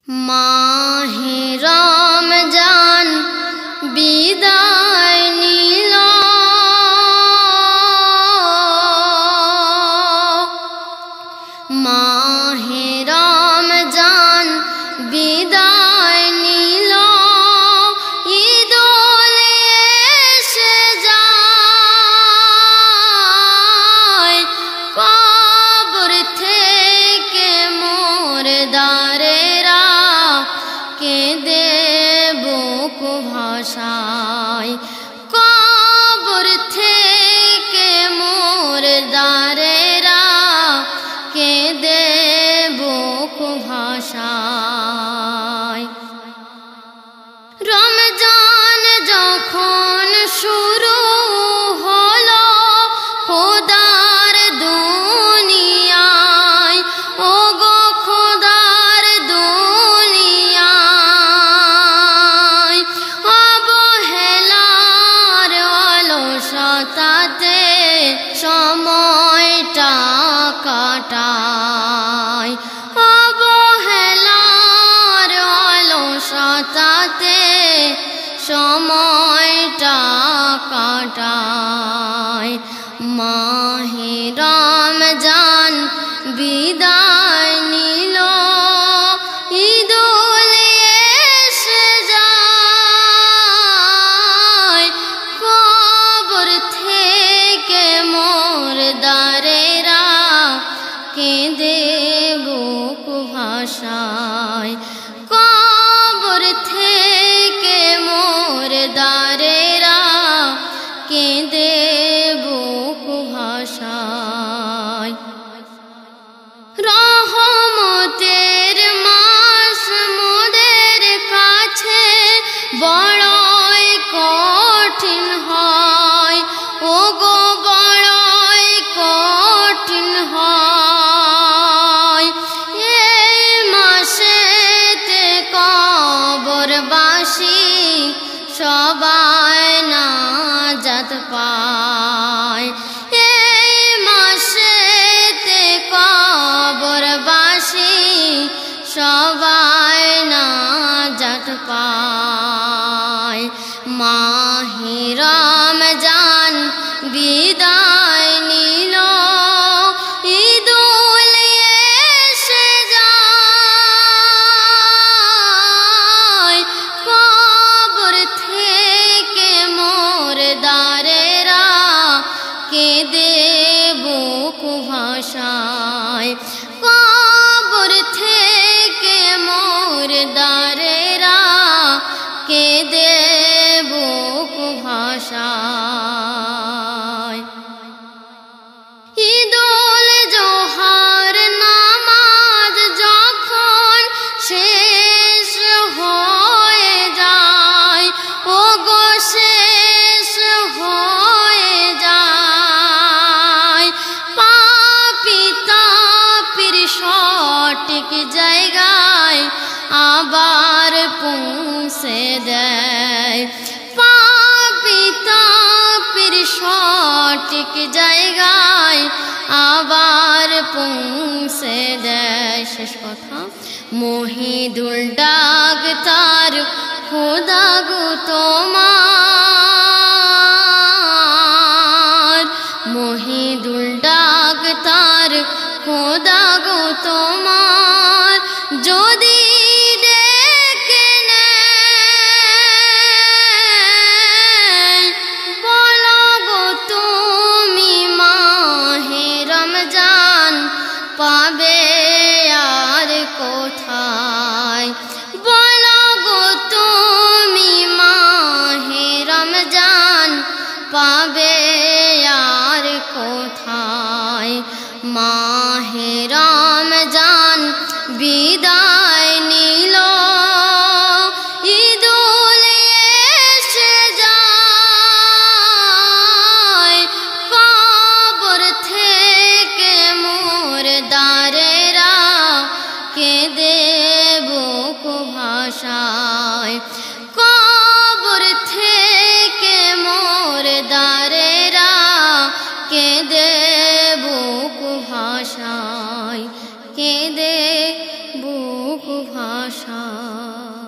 মাহে রমজান বিদায় নিল, মাহে রমজান বিদায় নিল, ঈদুল এসে যায়, কবর থেকে মুর্দারেরা কেঁদে বুক ভাসায়, কবর থেকে মুর্দারেরা কেঁদে বুক ভাসায়। রমজান যখন শুরু হলো খোদার দুনিয়ায়, ওগো খোদার দুনিয়ায়, অবহেলার অলসতাতে সময়টা কাটায়, অবহেলার অলসতাতে সময়টা কাটায়। মাহে রমজান বিদায় নিল, ঈদুল এসে যায়, কবর থেকে মুর্দারেরা কেঁদে বুক ভাসায়, কবর থেকে মুর্দারেরা কেঁদে বুক ভাসায়। রহমতের মাস মোদের কাছে বড়ই কঠিন হয়, ওগো বড়ই কঠিন হয়, এই মাসেতে কবরবাসী সবাই নাজাত পায়, এই মাসেতে কবরবাসী সবাই নাজাত পায়। মাহে রমজান বিদায় নিল, ঈদুল এসে যায়, কবর থেকে মুর্দারেরা কেঁদে বুক ভাসায়, কবর থেকে মুর্দারেরা কেঁদে বুক ভাসায়। ঈদুল জোহার নামাজ যখন শেষ হয়ে যায়, ওগো শেষ হয়ে যায়, পাপী তাপির সঠিক জায়গায় আবার পৌঁছে দেয়, পাপী তাপির সঠিক জায়গায় আবার পৌঁছে দেয়। শেষ কথা, মহিদুল ডাক তার খোদা গো তোমার, মহিদুল ডাক তার খোদা গো তোমার, যদি ডেকে নেয় বলো গো তুমি মাহে রমজান পাবে আর কোথায়, বলো গো তুমি মাহে রমজান পাবে আর কোথায়। মাহে রমজান বিদায় নিল, ঈদুল এসে যায়, কবর থেকে মুর্দারেরা কেঁদে বুক ভাসায়, কবর থেকে মুর্দারেরা কেঁদে বুক ভাসায়, কেঁদে বুক ভাসায়। আশায়।